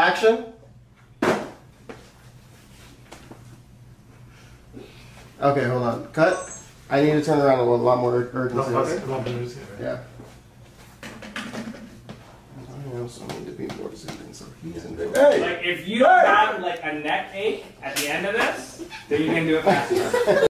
action. Okay, hold on. Cut. I need to turn around with a lot more urgency. Yeah. I also need to be more soothing, so he's in big. Hey! Like, if you have like a neck ache at the end of this, then you can do it faster.